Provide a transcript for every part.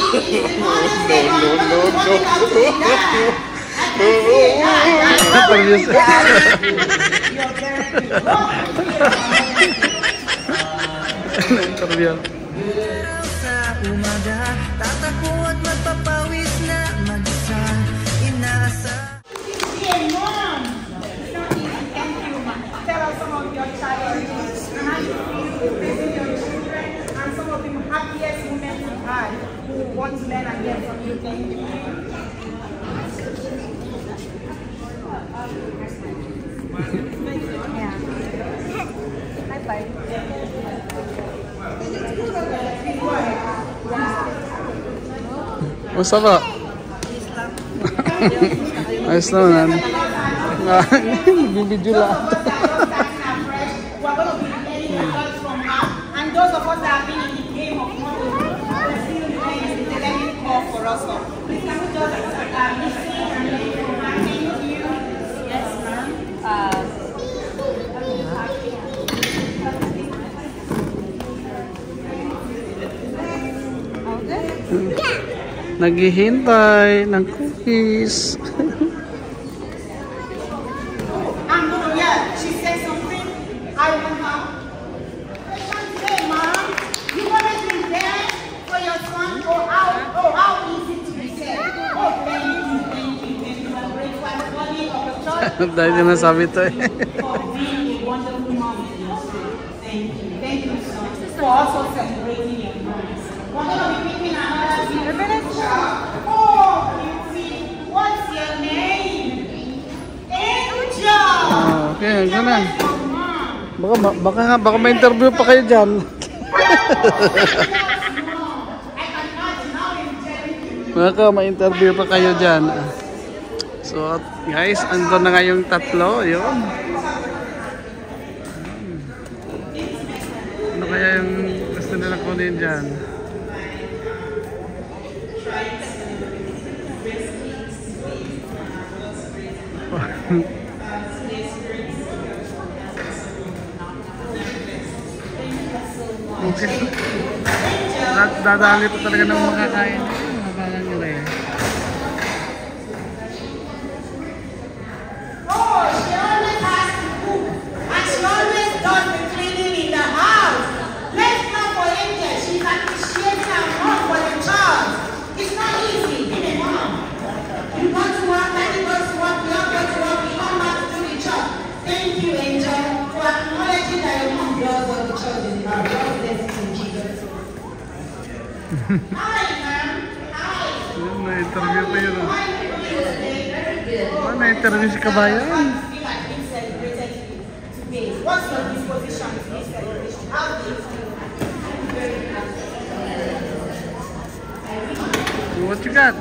Interview. Sa umaga, tatakbo at magpapawis na mag-isa. Inaasa. Hey, Mom! It's not easy. Thank you. Tell us some of your challenges and how you feel raising your children and some of the happiest moments you've had who want to learn and learn from you. Thank you. Yeah. High five. Musta ba? Ayos naman. Bibidyo lang. And those of us that have been in the game of money, we're still learning the learning curve for us. So please can we just listen and learn from her? Thank you. Yes, ma'am. Naghihintay ng cookies. Yeah, she said something. I want her. Hey, Mom, you always been there for your son. How easy to be said. Oh, thank you. I'm grateful. I'm the body of the church. Dahil din nasabi ito eh. For being a wonderful mom. Thank you, son, for also celebrating your moms. We're going to be picking another picture. Oh, beauty. What's your name? Angel. Okay, ganun. Baka ma-interview pa kayo dyan. Baka ma-interview pa kayo dyan. So, guys, andun na nga yung tatlo. Yun. Ano kaya yung gusto nila kunin dyan? Okay. Dadali pa talaga ng makakain. Mabalan nyo rin. Oh, she always has to cook. And she always does the cleaning in the house. Let's not for Angel. She's appreciating her mom for the child. It's not easy being a mom. You go to work, daddy goes to work, we all go to work, we come back to do the job. Thank you, Angel, for acknowledging that your mom does what the child is about. God bless you in Jesus. Hi, ma'am. Hi. Na-interview pa yun. How are you doing today? Very good. Na-interview si Kabayan. How do you feel like being celebrated today? What's your disposition to this celebration? How do you feel? I'm very happy. What you got?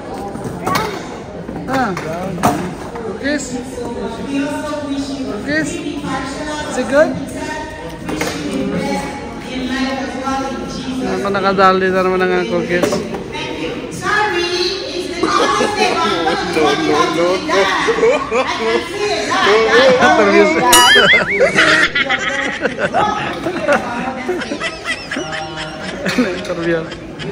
Cookies? We also wish you Cookies? really passionate. Is it good? Wish you the best in life as well in Jesus. Ako nakadali na naman ng cookies. Thank you. Sorry, it's the last day. I can see it. Interview. Na-interview.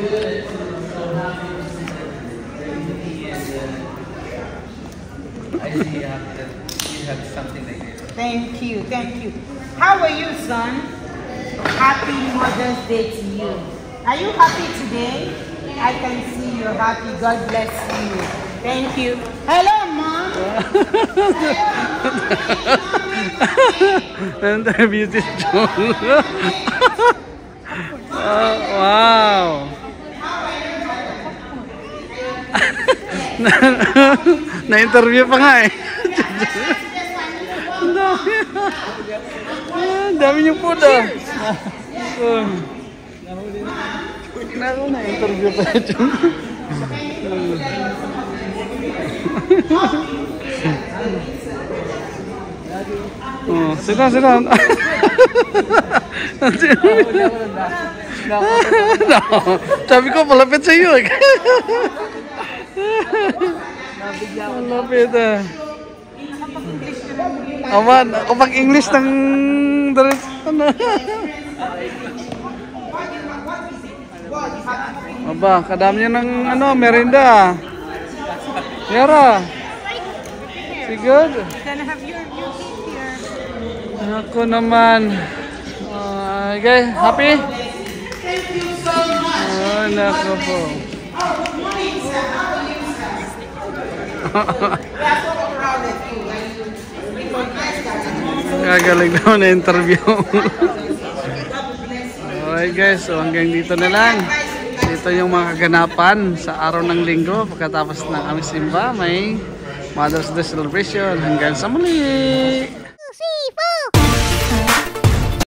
I see you have something like this. Thank you, thank you. How are you, son? Happy Mother's Day to you. Are you happy today? I can see you're happy. God bless you. Thank you. Hello, Mom. Interview si John. Wow. Na-interview pa nga eh. Ang dami niyong food ah. Naku, na-interview pa ito. Oh, sila. Sabi ko, malapit sa iyo eh. Malapit ah. Aman, kapag English ng daras, ano? Aba, kadami nyo ng ano, merinda. Yara. Si good? Gonna have your cake here. Ako naman. Okay, happy? Thank you so much. Oh, nako po. Oh, good morning, sir. How are you, sir? We are so proud of you. And you recognize that. Gagaling naman na interview. Okay guys, so hanggang dito na lang. Ito yung mga kaganapan sa araw ng linggo. Pagkatapos ng aming simba, may Mother's Day celebration. Hanggang sa muli!